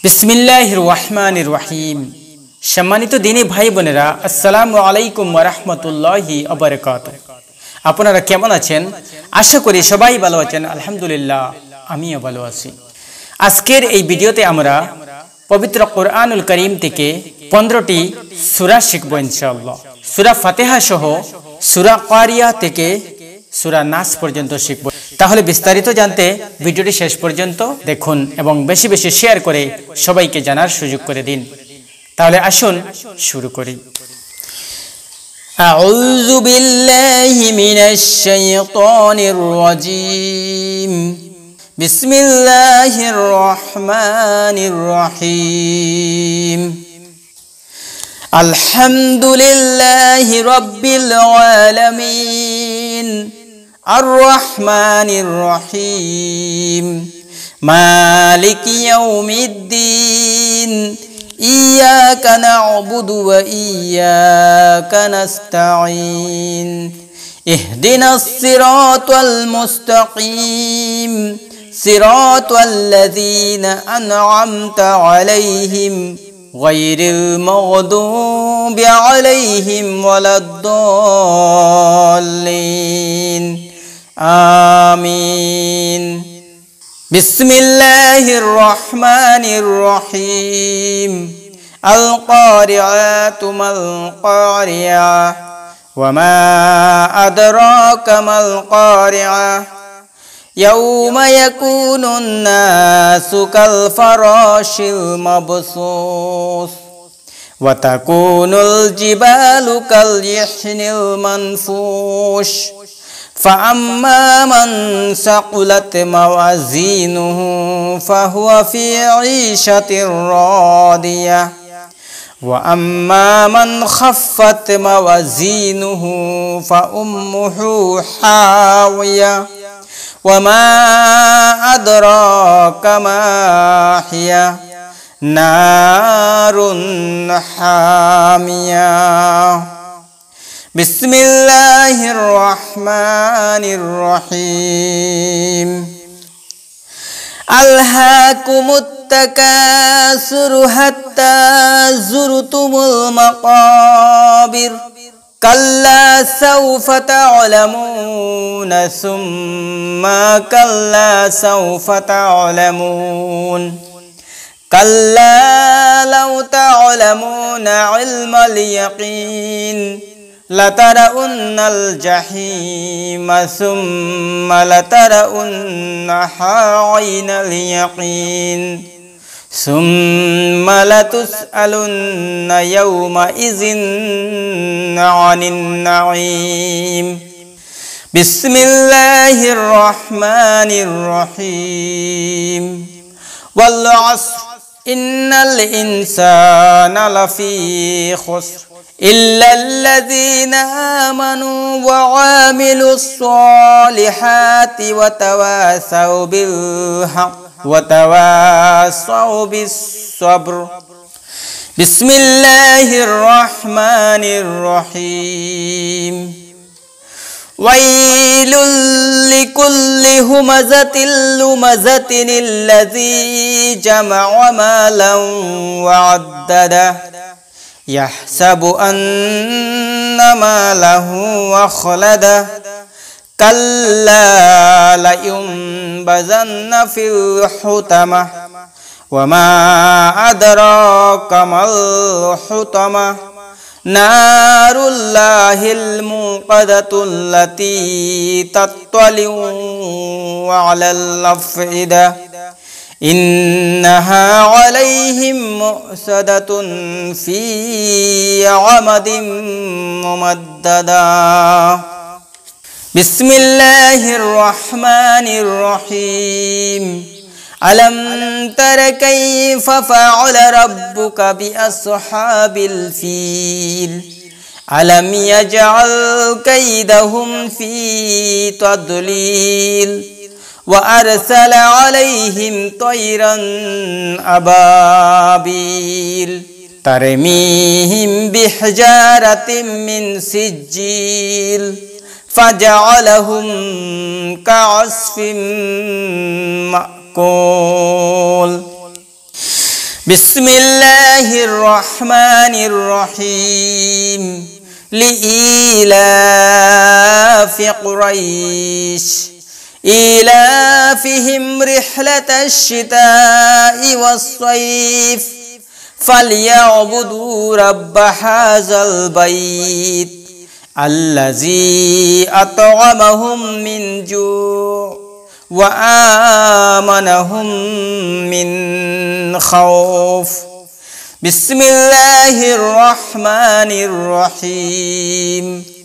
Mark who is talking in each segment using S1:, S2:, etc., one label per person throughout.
S1: বিসমিল্লাহির রহমানির রহিম। সম্মানিত দিনী ভাই বোনেরা, আসসালামু আলাইকুম ওয়া রাহমাতুল্লাহি ওয়া বারাকাতুহু। আপনারা কেমন আছেন? আশা করি সবাই ভালো আছেন। আলহামদুলিল্লাহ, আমিও ভালো আছি। আজকের এই ভিডিওতে আমরা পবিত্র কোরআনুল কারীম থেকে 15টি সূরা শিখব ইনশাআল্লাহ। সূরা ফাতিহা সহ সূরা কারিয়া থেকে সূরা নাস পর্যন্ত শিখব। তাহলে বিস্তারিত জানতে ভিডিওটি শেষ পর্যন্ত দেখুন এবং বেশি বেশি শেয়ার করে সবাইকে জানার সুযোগ করে দিন। তাহলে আসুন শুরু করি। আউযু বিল্লাহি মিনাশ শাইতানির রাজীম। বিসমিল্লাহির রহমানির রহিম। আলহামদুলিল্লাহি রাব্বিল আলামিন আর-রহমানির রহিম মালিকি ইয়াউমিদ্দিন ইয়্যাকা না'বুদু ওয়া ইয়্যাকা নাস্তাঈন ইহদিনাস সিরাতাল মুস্তাকিম সিরাতাল লাযীনা আন'আমতা আলাইহিম গায়রিল মাগদুবি আলাইহিম ওয়ালাদ-দাল্লিন। আমিন। বিসমিল্লাহির রহমানির রহিম। আল কারিআতু মাল কারিআ ওয়া মা আদরাকা মাল কারিআ ইয়াউমা ইয়াকুনুন নাসু কাল ফারাশিল মাবসুস ওয়া তাকুনুল জিবালু কাল ইহনিল মানফুশ فأما من ثقلت موازينه فهو في عيشة راضية وأما من خفت موازينه فأمه حاوية وما أدراك ما هي نار حامية। বিসমিল্লাহির রহমানির রহিম। আলহাকুমুত তাকাসুরু হাত্তা যুরতুমুল মাকাবির কাল্লা সাওফা তা'লামুনা সুম্মা কাল্লা সাওফা তা'লামুন কাল্লা লাউ তা'লামুনা ইলমাল ইয়াকিন লাতারাউন্নাল জাহিমা সুম্মা লাতারাউন্নাহা আইনাল ইয়াকিন সুম্মা লাতুসআলুন্না ইয়াওমা ইযিন আনিন নাঈম। বিসমিল্লাহির রহমানির রহিম। ওয়াল আসর ইন্নাল ইনসানা লাফি খুসর ইল্লাল্লাযীনা আমানু ওয়া আমিলুস সলিহাতি ওয়া তাওয়াসাউ বিল হক ওয়া তাওয়াসাউ বিস সবর। বিসমিল্লাহির রহমানির রহিম। ওয়াইলুল লিকুল্লি হুমাযাতিল লুমাযাতিন আল্লাযী জামা'a মালান ওয়া আদ্দাদা ইয়াহসাবু আন্না মালাহু আখলাদা কাল্লা লায়ুনবাযান্না ফিল হুতামাহ ওয়া মা আদরাকা মাল হুতামাহ নারুল্লাহিল মুকাদাতুল্লাতী তাত্তালিউ আলাল আফইদা ইন্নাহা আলাইহিম মুসাদাতুন ফি আমাদিন মুমাদ্দাদা। বিসমিল্লাহির রহমানির রহিম। আলম তারা কাইফা ফাআলা রাব্বুকা বিআসহাবিল ফিল আলাম ইয়াজআল কাইদাহুম ফি তাদলিল ওয়া আরসালা আলাইহিম তায়রান আবাবিল তারমিহিম বিহিজারাতিন মিন সিজ্জিল ফাজআলাহুম কাআসফিন মাকুল। বিসমিল্লাহির রহমানির রহিম লিইলাফি কুরাইশ ইলাফিহিম রিহলাতাশ শিতাই ওয়াস সাইফ ফালইয়াবুদু রাব্ব হাযাল বাইত আল্লাযী আত'আমাহুম মিন জু' wa amanahum min khawf. Bismillahirrahmanirrahim.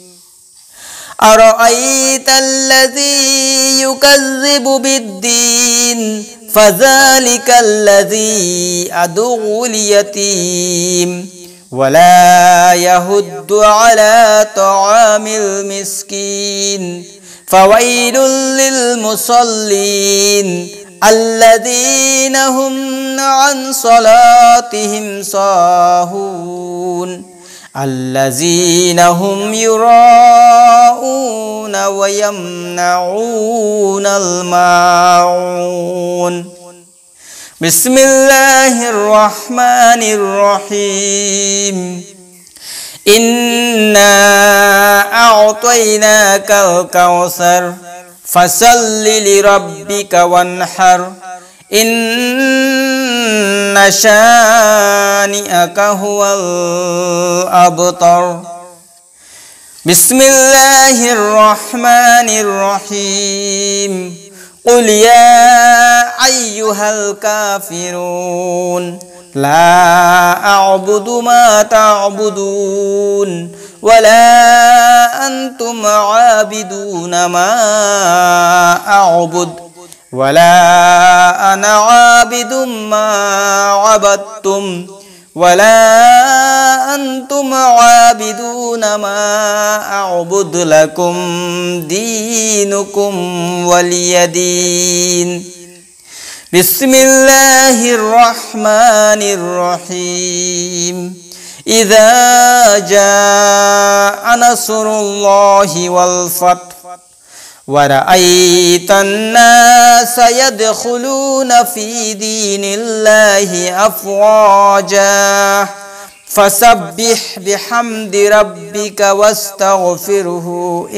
S1: Ara'aita alladhi yukazzibu bid-din fadhalika alladhi ad'ul yatim wa la yahuddu ala ta'amil miskin فويل للمصلين الذين هم عن صلاتهم ساهون الذين هم يراءون ويمنعون الماعون بسم الله الرحمن الرحيم إنا أعطيناك الكوثر فصل لربك وانحر إن شانئك هو الأبتر بسم الله الرحمن الرحيم قل يا أيها الكافرون لا أعبد ما تعبدون ولا أنتم عابدون ما أعبد ولا أنا عابد ما عبدتم ولا أنتم عابدون ما أعبد لكم دينكم ولي دين بسم الله الرحمن الرحيم إذا جاء نصر الله والفتح ورأيت الناس يدخلون في دين الله أفواجا فسبح بحمد ربك واستغفره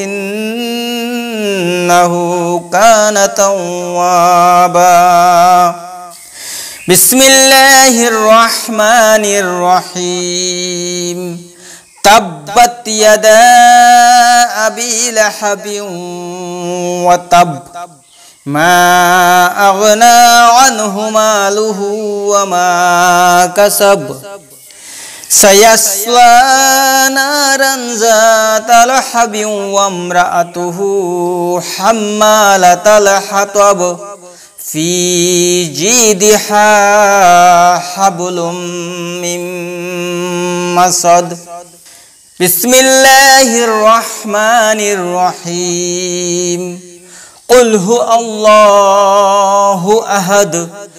S1: إنه كان توابا بسم الله الرحمن الرحيم تبت يدا أبي لهب وتب ما أغنى عنه ماله وما كسب سيصلى نارا ذات لهب وامرأته حمالة الحطب في جيدها حبل من مسد بسم الله الرحمن الرحيم قل هو الله أحد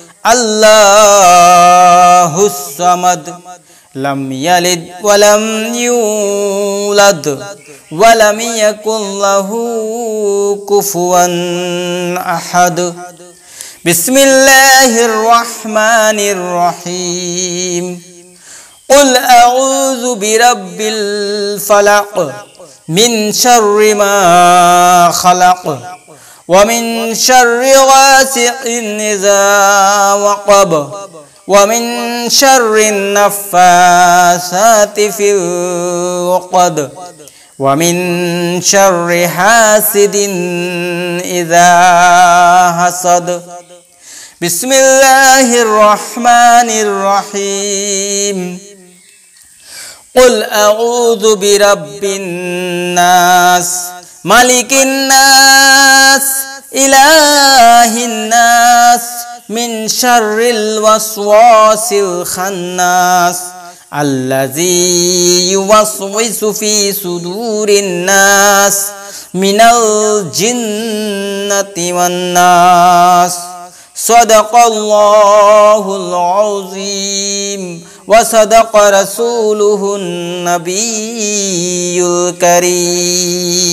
S1: الله الصمد لم يلد ولم يولد ولم يكن له كفوا أحد بسم الله الرحمن الرحيم قل أعوذ برب الفلق من شر ما خلق ومن شر غاسق إذا وقب ومن شر النفاثات في العقد ومن شر حاسد إذا حسد بسم الله الرحمن الرحيم قل أعوذ برب الناس ملك الناس إله الناس من شر الوسواس الخناس الذي يوسوس في صدور الناس من الجنة والناس صدق الله العظيم وصدق رسوله النبي الكريم